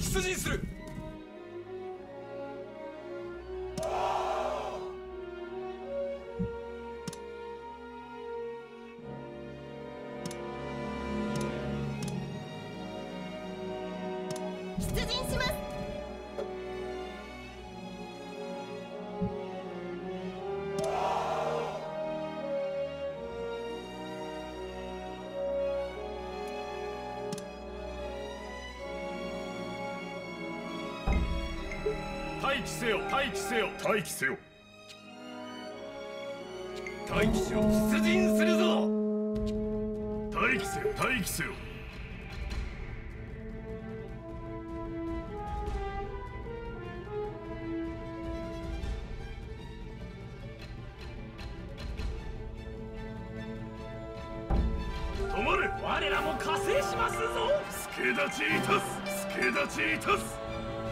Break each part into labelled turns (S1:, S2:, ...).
S1: 出陣する。
S2: 出陣します。
S3: 待機せよ、待機せよ、待機せよ。待機しろ、出陣するぞ。待機せよ、待機せよ。止まれ。我らも加勢しますぞ。助立ちいたす、助立ちいたす。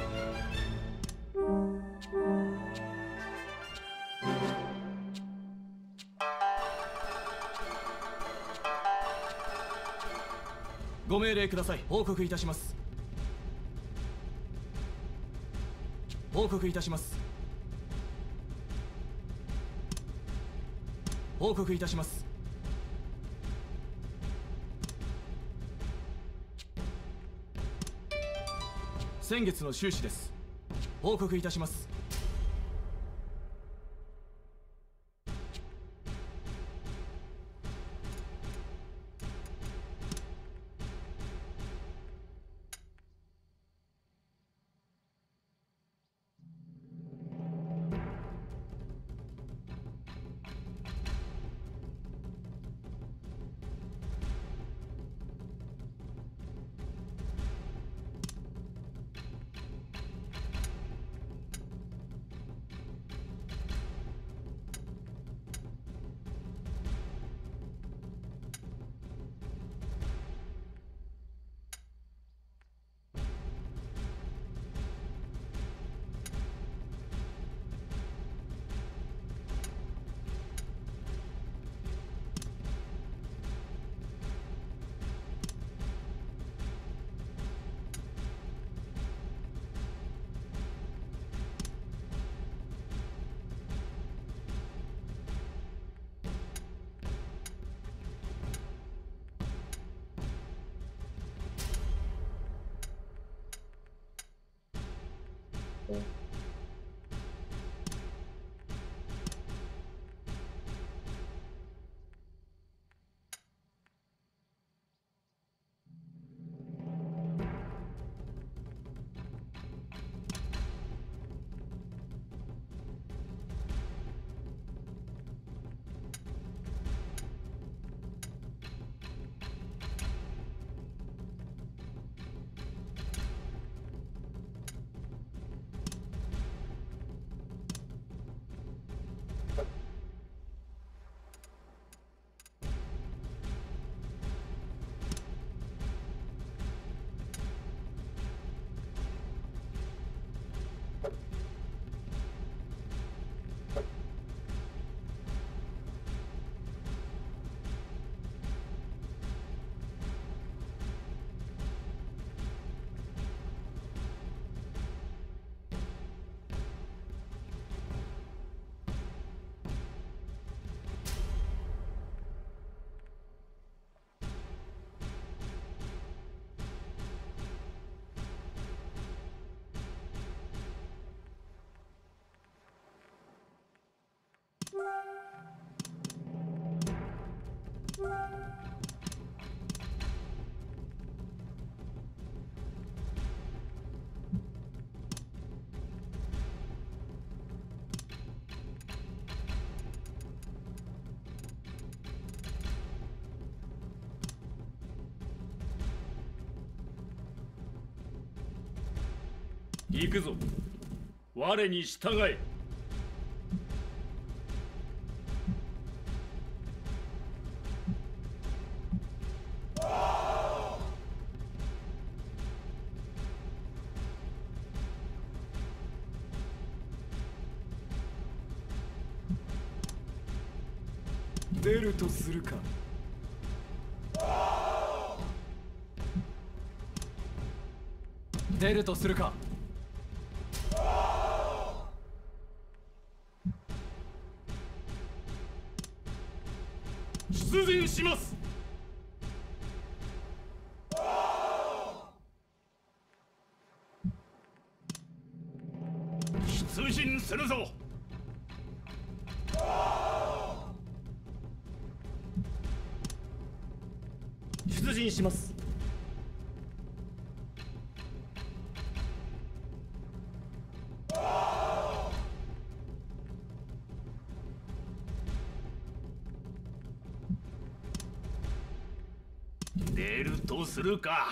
S1: ご命令ください。報告いたします。報告いたします。報告いたします。先月の収支です。報告いたします。
S3: 行くぞ。我に従え。
S1: 出るとするか。出出るとするか。
S3: 出陣します。出陣するぞ。
S2: 出陣します。
S3: 出るとするか。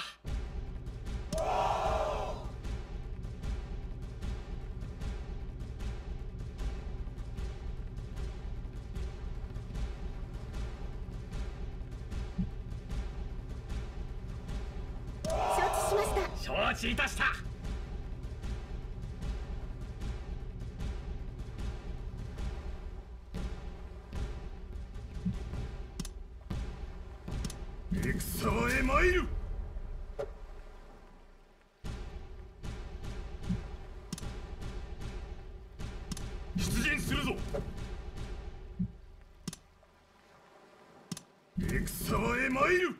S3: 承知いたした。戦場へ参る。出陣するぞ。戦場へ参る。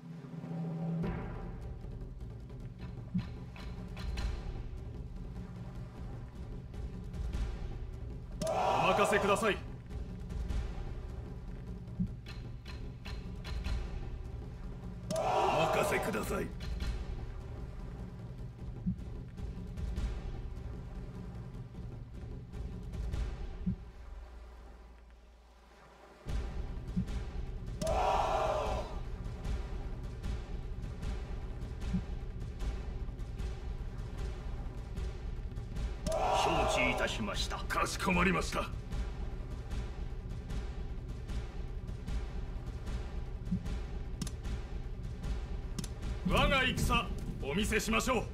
S3: お任せください。お任せください。承知いたしました。かしこまりました。我が戦お見せしましょう。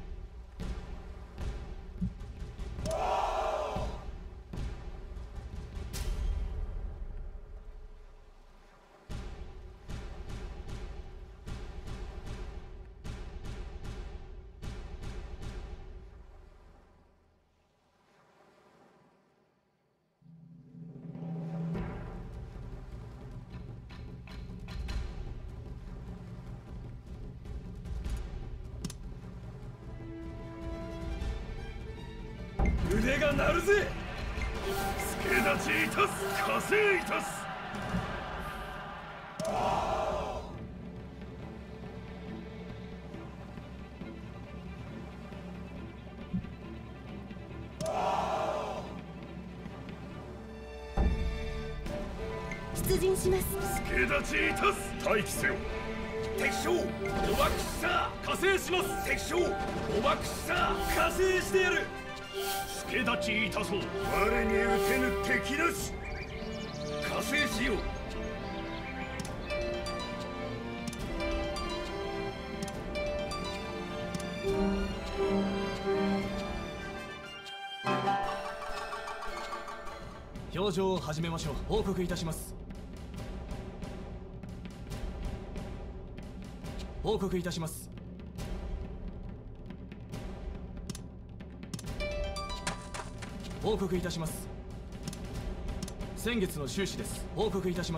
S3: 腕が鳴るぜ。助立ちいたす。加勢いたす。
S4: 出陣します。
S3: 助立ちいたす。待機せよ。敵将おばくしさ。加勢します。敵将おばくしさ。加勢してやる。助立ちいたそう。我に打てぬ敵なし。加勢しよう。
S1: 表情を始めましょう。報告いたします。報告いたします。報告いたします。先月の収支です。報告いたします。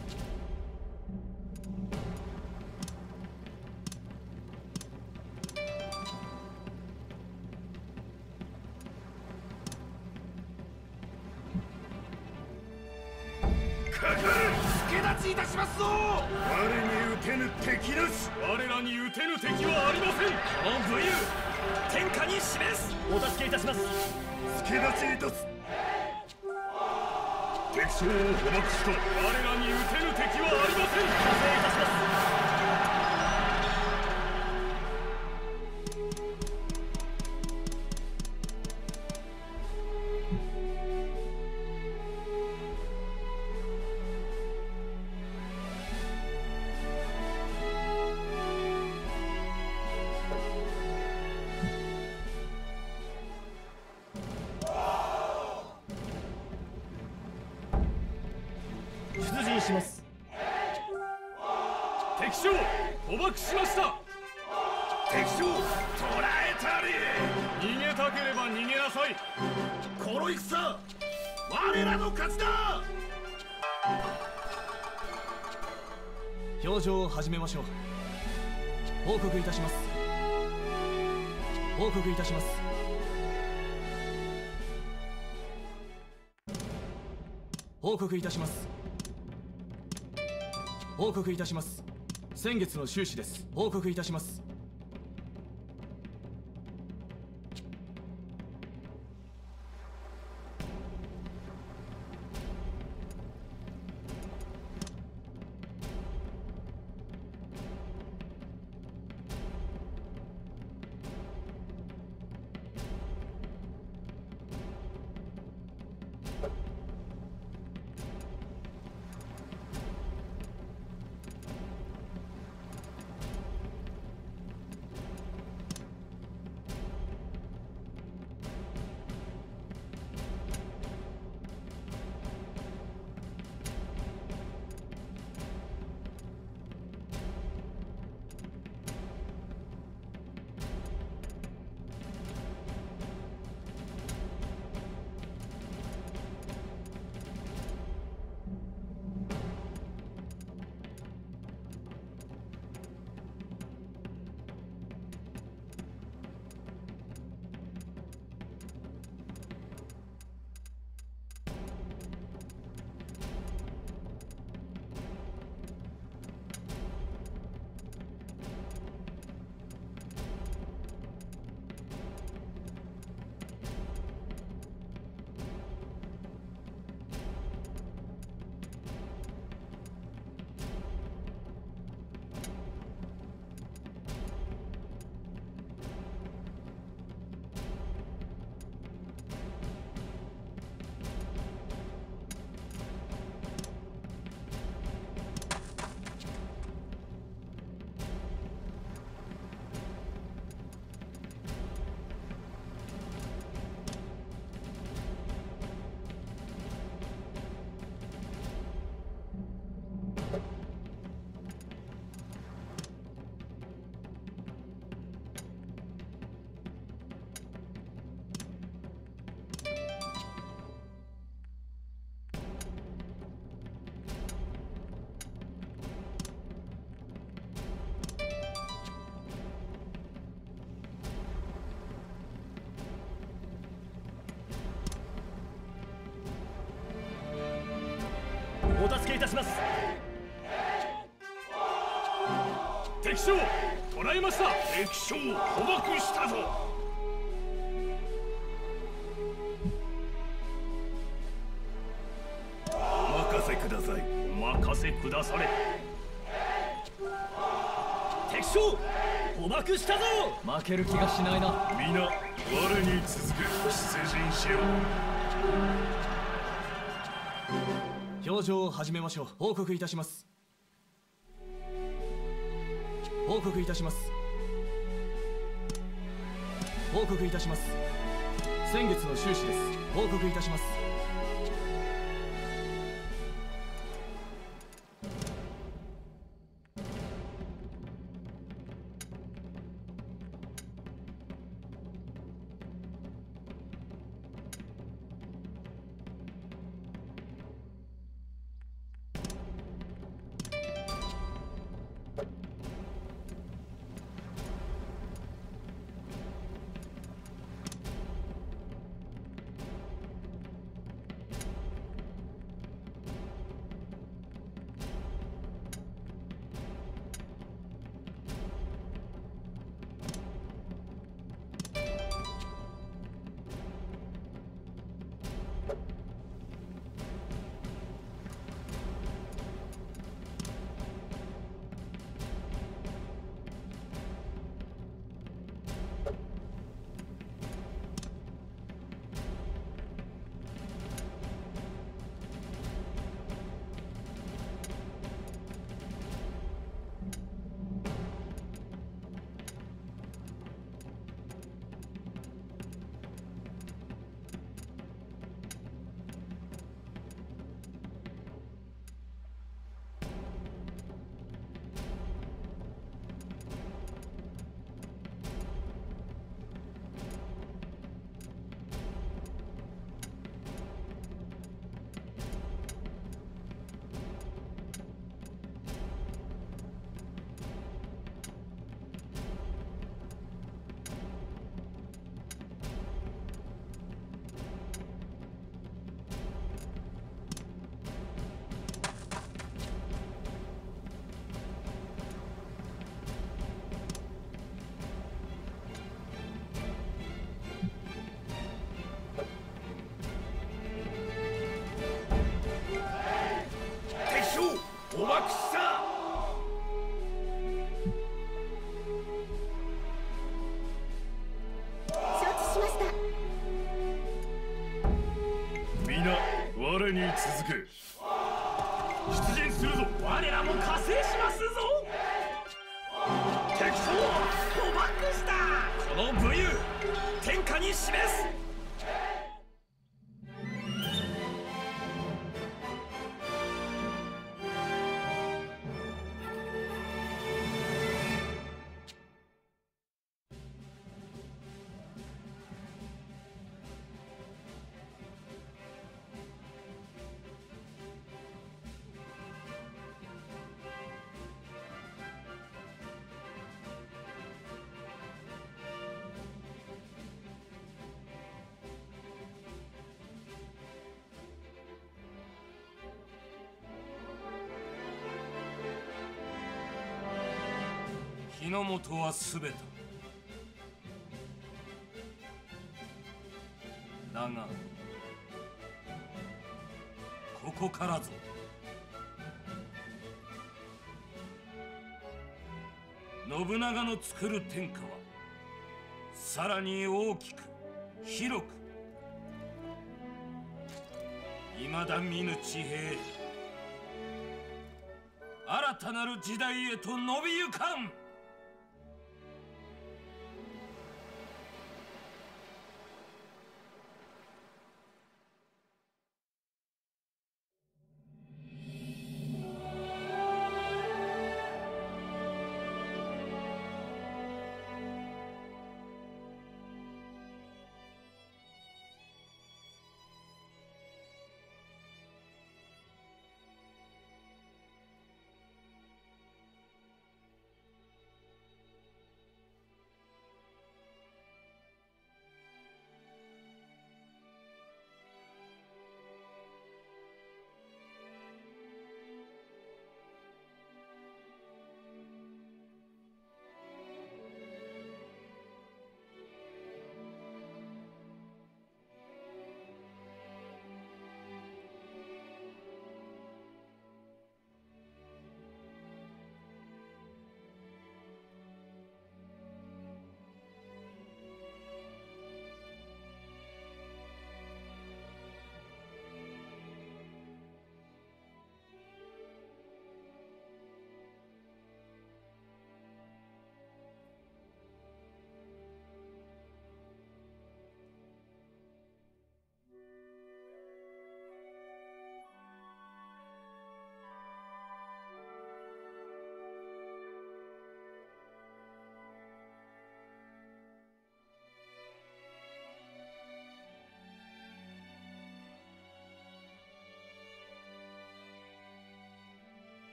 S3: かかれ。助立ちいたしますぞ。我に打てぬ敵なし。我らに打てぬ敵はありません。この武勇天下に示す。
S2: お助けいたします。
S3: 助立ちいたす。敵将を捕獲した。我らに打てぬ敵はありません。加勢いたします。
S2: 出陣します。
S3: 敵将捕獲しました。敵将捕らえたり。逃げたければ逃げなさい。この戦、我らの勝ちだ。
S1: 表情を始めましょう。報告いたします。報告いたします。報告いたします。報告いたします。先月の収支です。報告いたします。
S2: お助けいたします。
S3: 敵将捕らえました。敵将捕獲したぞ。お任せください。お任せくだされ。
S2: 敵将捕獲したぞ。
S1: 負ける気がしないな。
S3: 皆我に続く。出陣しよう。
S1: 表情を始めましょう。報告いたします。報告いたします。報告いたします。先月の収支です。報告いたします。
S3: れに続く。出陣するぞ。
S2: 我らも加勢しますぞ。敵将捕獲した。この武勇天下に示す。
S5: 日の本はすべた。だがここからぞ。信長の作る天下はさらに大きく広く、未だ見ぬ地平、新たなる時代へと伸びゆかん。